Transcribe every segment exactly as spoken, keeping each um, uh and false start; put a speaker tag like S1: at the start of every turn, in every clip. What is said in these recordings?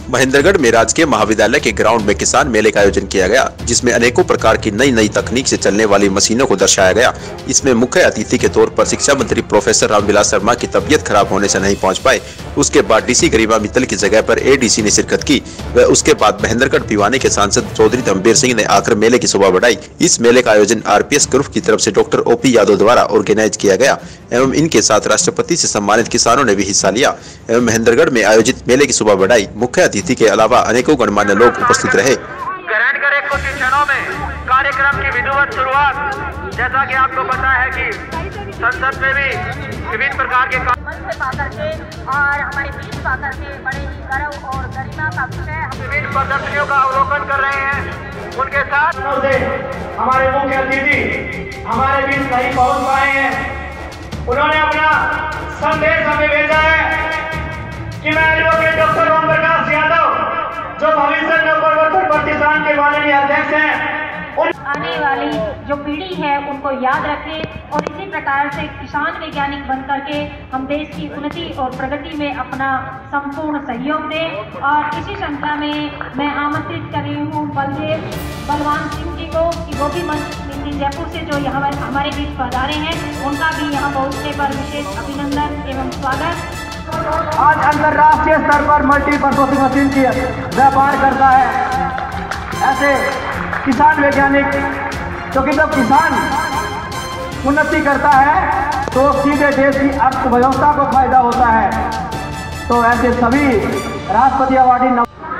S1: महेंद्रगढ़ में राजकीय महाविद्यालय के ग्राउंड में किसान मेले का आयोजन किया गया, जिसमें अनेकों प्रकार की नई नई तकनीक से चलने वाली मशीनों को दर्शाया गया। इसमें मुख्य अतिथि के तौर पर शिक्षा मंत्री प्रोफेसर रामविलास शर्मा की तबीयत खराब होने से नहीं पहुंच पाए। उसके बाद डीसी गरिमा मित्तल की जगह पर एडीसी ने शिरकत की व उसके बाद महेंद्रगढ़ भिवानी के सांसद चौधरी धर्मवीर सिंह ने आकर मेले की शोभा बढ़ाई। इस मेले का आयोजन आरपीएस ग्रुप की तरफ से डॉक्टर ओपी यादव द्वारा ऑर्गेनाइज किया गया एवं इनके साथ राष्ट्रपति से सम्मानित किसानों ने भी हिस्सा लिया एवं महेंद्रगढ़ में आयोजित मेले की शोभा बढ़ाई। मुख्य अतिथि के अलावा अनेकों गणमान्य लोग उपस्थित रहे।
S2: ग्रहण करें कुछ क्षणों में कार्यक्रम की विधिवत शुरुआत। जैसा कि आपको पता है कि संसद में भी विभिन्न प्रकार के
S3: मंच से पाकर के और हमारे बीच पाकर के बड़े ही गर्व और गरिमा का विषय
S2: विभिन्न प्रदर्शनियों का अवलोकन कर रहे हैं। उनके साथ हमारे मुख्य अतिथि हमारे बीच नहीं पहुंच पाए हैं। उन्होंने अपना संदेश हमें भेजा है कि मैं एडवोकेट डॉक्टर ओम प्रकाश यादव, जो भविष्य में परिवर्तन प्रतिष्ठान के माननीय अध्यक्ष हैं,
S3: आने वाली जो पीढ़ी है उनको याद रखें और इसी प्रकार से किसान वैज्ञानिक बन करके हम देश की उन्नति और प्रगति में अपना संपूर्ण सहयोग दें। और इसी श्रृंखला में मैं आमंत्रित कर रही हूँ बलदेव बलवान सिंह जी को कि वो भी मंत्री जयपुर से जो यहाँ हमारे बीच पधारे हैं, उनका भी यहाँ पहुँचने पर विशेष अभिनंदन एवं स्वागत।
S2: आज अंतर्राष्ट्रीय स्तर पर मल्टीपर्पज मशीन की व्यापार करता है। ऐसे किसान वैज्ञानिक, क्योंकि जब किसान उन्नति करता है तो सीधे देश की अर्थव्यवस्था को फायदा होता है। तो ऐसे सभी राष्ट्रपति अवार्डी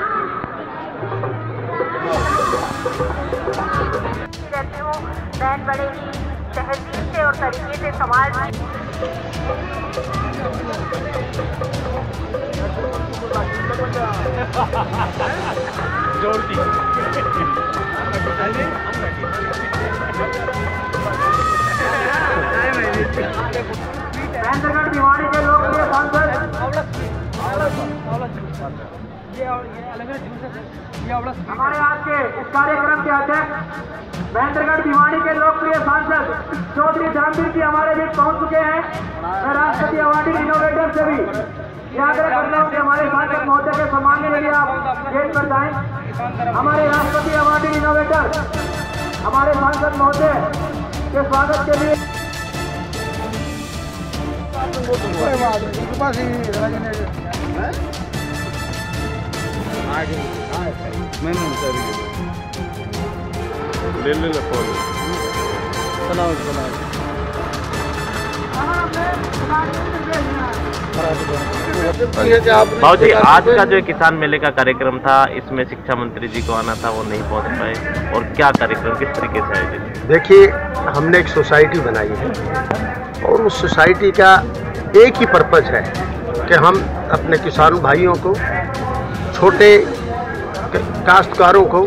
S3: रहती हूँ, बहन बड़े ही तहजीब से और तरीके से समाज
S2: महेंद्रगढ़ भिवानी के लोकप्रिय सांसद हमारे आज के इस कार्यक्रम के अध्यक्ष महेंद्रगढ़ भिवानी के लोकप्रिय सांसद चौधरी धर्मवीर जी हमारे बीच पहुंच चुके हैं। मैं राष्ट्रपति अवार्डी इनोवेटर से भी आग्रह करता हूँ कि हमारे सांसद महोदय के सम्मान के लिए आप गेट पर जाएं। हमारे राष्ट्रपति अवार्डी इनोवेटर हमारे सांसद महोदय के स्वागत के लिए
S4: ले ले ले फोन बनाओ बनाओ
S5: भाव जी, आज का जो किसान मेले का कार्यक्रम था, इसमें शिक्षा मंत्री जी को आना था, वो नहीं पहुंच पाए, और क्या कार्यक्रम किस तरीके से आयोजित?
S6: देखिए, हमने एक सोसाइटी बनाई है और उस सोसाइटी का एक ही पर्पज है कि हम अपने किसान भाइयों को, छोटे काश्तकारों को,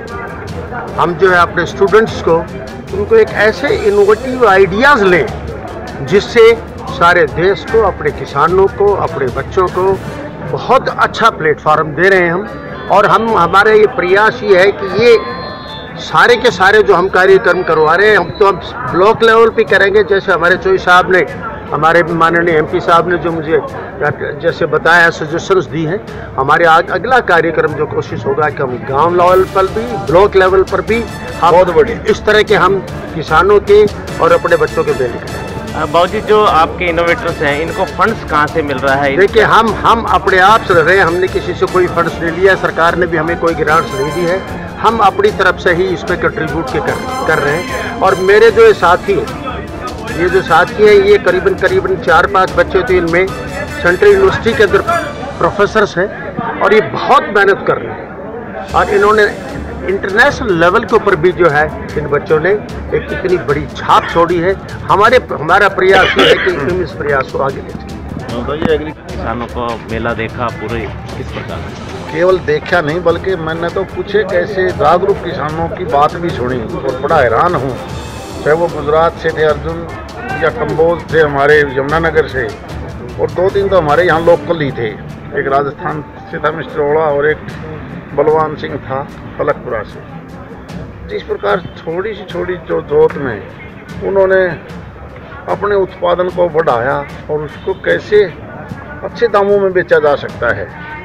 S6: हम जो है अपने स्टूडेंट्स को, उनको एक ऐसे इनोवेटिव आइडियाज़ लें जिससे सारे देश को, अपने किसानों को, अपने बच्चों को बहुत अच्छा प्लेटफॉर्म दे रहे हैं हम। और हम हमारा ये प्रयास ये है कि ये सारे के सारे जो हम कार्यक्रम करवा रहे हैं, हम तो हम ब्लॉक लेवल पे करेंगे। जैसे हमारे चौधरी साहब ने, हमारे माननीय एमपी साहब ने जो मुझे जैसे बताया, सजेशंस दी हैं, हमारे अगला कार्यक्रम जो कोशिश होगा कि हम गांव लेवल पर भी, ब्लॉक लेवल पर भी हम बहुत बड़े इस तरह के हम किसानों के और अपने बच्चों के बेले करें।
S5: बाबूजी, जो आपके इनोवेटर्स हैं, इनको फंड्स कहाँ से मिल रहा है?
S6: देखिए, हम हम अपने आप से रहे हैं, हमने किसी से कोई फंड्स नहीं लिया, सरकार ने भी हमें कोई ग्रांट्स नहीं दी है। हम अपनी तरफ से ही इसमें कंट्रीब्यूट के कर, कर रहे हैं। और मेरे जो ये साथी हैं, ये जो साथी हैं, ये करीबन करीबन चार पाँच बच्चे थे, इनमें सेंट्रल यूनिवर्सिटी के अंदर प्रोफेसर्स हैं और ये बहुत मेहनत कर रहे हैं। और इन्होंने इंटरनेशनल लेवल के ऊपर भी जो है इन बच्चों ने एक इतनी बड़ी छाप छोड़ी है। हमारे हमारा प्रयास ये है कि हम इस प्रयास को आगे ले चलें।
S5: किसानों को मेला देखा पूरे किस प्रकार?
S4: केवल देखा नहीं, बल्कि मैंने तो कुछ एक ऐसे जागरूक किसानों की बात भी सुनी और बड़ा हैरान हूँ। चाहे वो गुजरात से थे अर्जुन, या कंबोज थे हमारे यमुनानगर से, और दो तीन तो हमारे यहाँ लोकल ही थे। एक राजस्थान से था मिस्टर ओड़ा, और एक बलवान सिंह था फलकपुरा से। जिस प्रकार थोड़ी सी छोटी जो जोत में उन्होंने अपने उत्पादन को बढ़ाया और उसको कैसे अच्छे दामों में बेचा जा सकता है,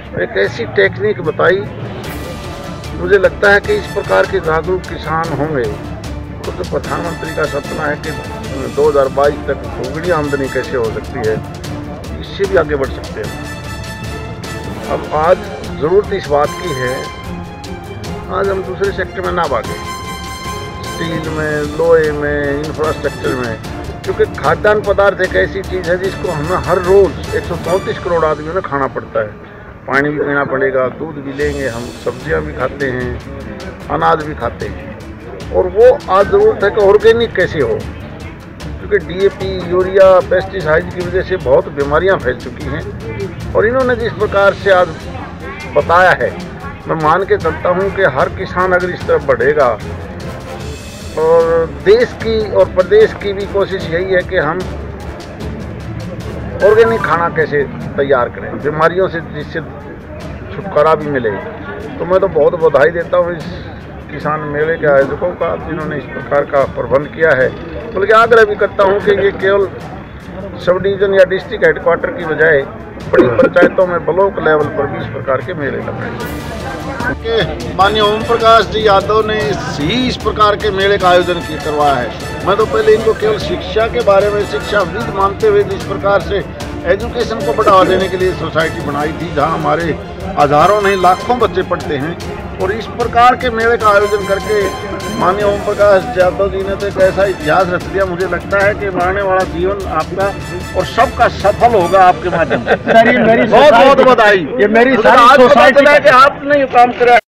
S4: एक ऐसी टेक्निक बताई, मुझे लगता है कि इस प्रकार के जागरूक किसान होंगे तो, तो प्रधानमंत्री का सपना है कि दो हज़ार बाईस तक दोगुनी आमदनी कैसे हो सकती है, इससे भी आगे बढ़ सकते हैं। अब आज ज़रूरत इस बात की है, आज हम दूसरे सेक्टर में ना भागें, स्टील में, लोहे में, इंफ्रास्ट्रक्चर में, क्योंकि खाद्यान्न पदार्थ एक ऐसी चीज़ है जिसको हमें हर रोज़ एक सौ चौंतीस करोड़ आदमियों ने खाना पड़ता है। पानी भी पीना पड़ेगा, दूध भी लेंगे हम, सब्जियां भी खाते हैं, अनाज भी खाते हैं, और वो आज ज़रूरत है कि ऑर्गेनिक कैसे हो, क्योंकि डीएपी, यूरिया, पेस्टिसाइड की वजह से बहुत बीमारियां फैल चुकी हैं। और इन्होंने जिस प्रकार से आज बताया है, मैं मान के चलता हूं कि हर किसान अगर इस तरफ बढ़ेगा, और देश की और प्रदेश की भी कोशिश यही है कि हम ऑर्गेनिक खाना कैसे तैयार करें, बीमारियों से जिससे छुटकारा भी मिले। तो मैं तो बहुत बधाई देता हूँ इस किसान मेले के आयोजकों का, जिन्होंने इस प्रकार का प्रबंध किया है। बल्कि आग्रह भी करता हूँ कि ये केवल सब डिवीज़न या डिस्ट्रिक्ट हेडक्वार्टर की बजाय बड़ी पंचायतों में ब्लॉक लेवल पर भी इस प्रकार के मेले लगाए। माननीय ओम प्रकाश जी यादव ने ही इस प्रकार के मेले का आयोजन किया करवाया है। मैं तो पहले इनको केवल शिक्षा के बारे में शिक्षाविद मानते हुए जिस प्रकार से एजुकेशन को बढ़ावा देने के लिए सोसाइटी बनाई थी, जहां हमारे हजारों नहीं लाखों बच्चे पढ़ते हैं, और इस प्रकार के मेले का आयोजन करके माननीय ओम प्रकाश यादव जी ने तो एक ऐसा इतिहास रच दिया। मुझे लगता है कि आने वाला जीवन आपका और सबका सफल होगा आपके माध्यम से। बहुत बहुत बधाई। ये मेरी सारी सोसाइटी है कि आपने ये काम करा।